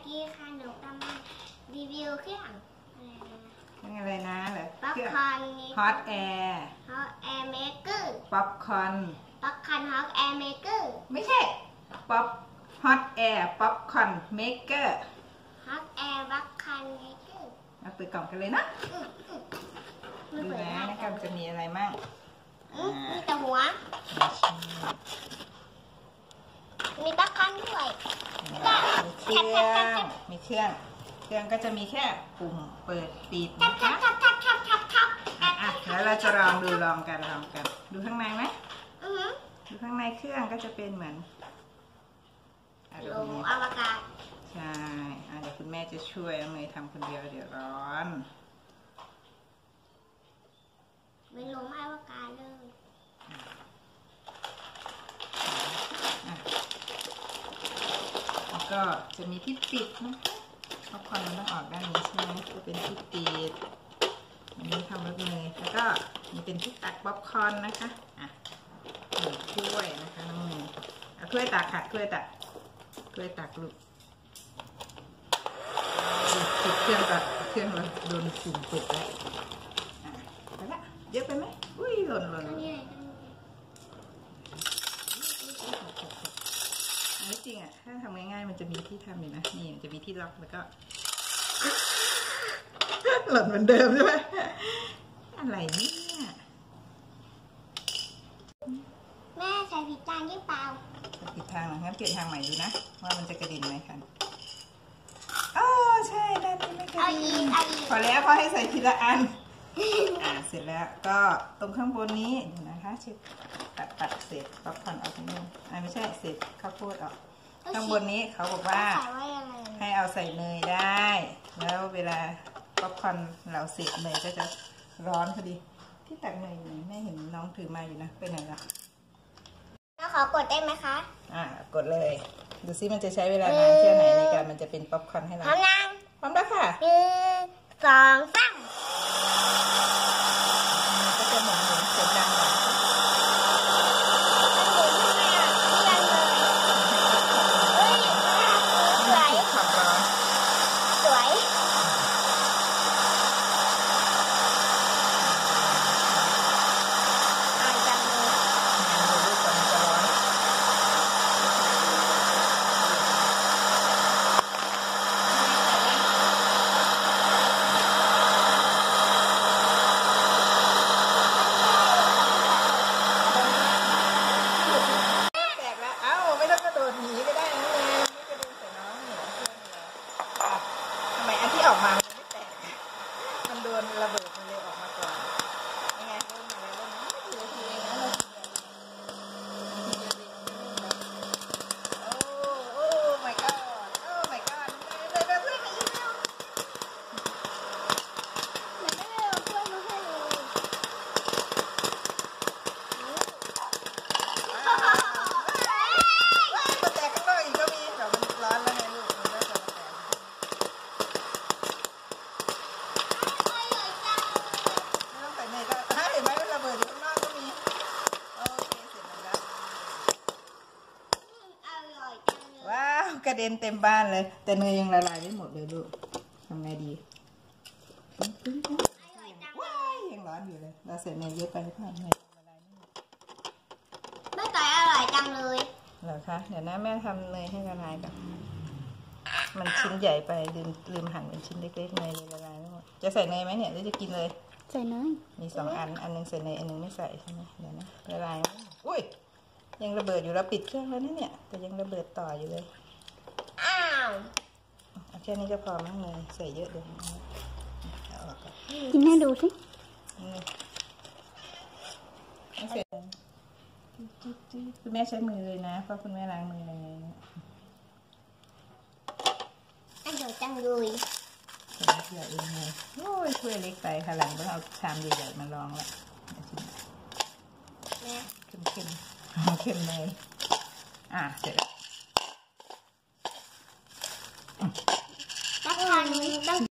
กี้ค่ะหนูทำรีวิวเครื่องอะไรนะเหรอป๊อปคอร์นฮอตแอร์เมเกอร์ป๊อปคอร์นฮอตแอร์เมเกอร์ไม่ใช่ป๊อปฮอตแอร์ป๊อปคอร์นเมเกอร์ฮอตแอร์ป๊อปคอร์นเมเกอร์มาเปิดกล่องกันเลยนะดูนะนะครับจะมีอะไรมั่งมีแต่หัวมีป๊อปคอร์นด้วยมีเครื่องก็จะมีแค่ปุ่มเปิดปิดนะคะแล้วเราจะลองกันดูข้างในไหมดูข้างในเครื่องก็จะเป็นเหมือนโลอวกาศใช่เดี๋ยวคุณแม่จะช่วยน้องเนยทำคนเดียวเดี๋ยวร้อนเป็นโลอวกาศเลยแล้วก็จะมีที่ปิดนะคะป๊อปคอร์นมันต้องออกด้านนี้ใช่ไหมจะเป็นที่ปิดอันนี้ทำรสเนยแล้วก็มีเป็นที่ตักป๊อปคอร์นนะคะถ้วยนะคะน้องเนยเอาถ้วยตักค่ะถ้วยตักลูกปิดเครื่องก่อนเครื่องเราโดนฝุ่นติดแล้วไปละเยอะไปไหมอุ้ยหล่นไม่จริงอ่ะถ้าทำง่ายๆมันจะมีที่ทำอยู่นะนี่มันจะมีที่ล็อกแล้วก็หล่นเหมือนเดิมใช่ไหมอะไรเนี่ยแม่ใส่ผิดทางหรือเปล่าผิดทางเหรองั้นเปลี่ยนทางใหม่ดูนะว่ามันจะกระดิ่งไหมคะใช่ด้านนี้ไม่กระดิ่งพอแล้วพอให้ใส่ทีละอันเสร็จแล้วก็ตรงข้างบนนี้นะคะเช็ดตัดเศษป๊อปคอร์นออกนิดนึงไม่ใช่เศษข้าวโพดออกข้างบนนี้เขาบอกว่าให้เอาใส่เนยได้แล้วเวลาป๊อปคอร์นเราเสร็จเนยก็จะร้อนพอดีที่ตักเนยอยู่แม่เห็นน้องถือมาอยู่นะไปไหนล่ะแล้วขอกดได้ไหมคะกดเลยดูซิมันจะใช้เวลานานแค่ไหนในการมันจะเป็นป๊อปคอร์นให้เราพร้อมยังพร้อมแล้วค่ะ 1 2 3 ก็จะหมุนเสียงดังหน่อยสวยออกมามันไม่แตกมันโดนระเบิดมันเลยออกมาก่อนยังไงเริ่มมาแล้วนะไม่กี่นาทีเองนะโอ้ my god โอ้ my god เลยเพื่อนมาอีกแล้วไม่ได้เอาเพื่อนมาให้เลยมันแตกข้างนอกอีกก็มีเดี๋ยวมันร้อนแล้วไงลูกมันก็จะว้าวกระเด็นเต็มบ้านเลยแต่เนยยังละลายไม่หมดเลยลูกทำไงดีว้ายยังร้อนอยู่เลยเราเสร็จเนยเยอะไปหรือเปล่าเนยละลายไม่หมดไม่ต่อยอร่อยจังเลยเหรอคะเดี๋ยวนะแม่ทำเนยให้ละลายก่อนมันชิ้นใหญ่ไปลืมหั่นเป็นชิ้นเล็กๆเนยละลายไม่หมดจะใส่เนยไหมเนี่ยหรือจะกินเลยใส่เนยมี2 อันนึงใส่เนยอันนึงไม่ใส่ใช่ไหมเดี๋ยวนะละลายอุ้ยยังระเบิดอยู่เราปิดเครื่องแล้วเนี่ยแต่ยังระเบิดต่ออยู่เลยเอาแค่นี้ก็พอมั้งเลยใส่เยอะเดี๋ยวเอาออกก่อนกินให้ดูสิไม่เสร็จคุณแม่ใช้มือเลยนะเพราะคุณแม่ล้างมืออะไรเงี้ยอร่อยจังเลยใส่เกลือเองเลยโอ้ยถ้วยเล็กไปค่ะหลังต้องเอาชามใหญ่ๆมาลองละเข้มเลยเสร็จแล้วต้อง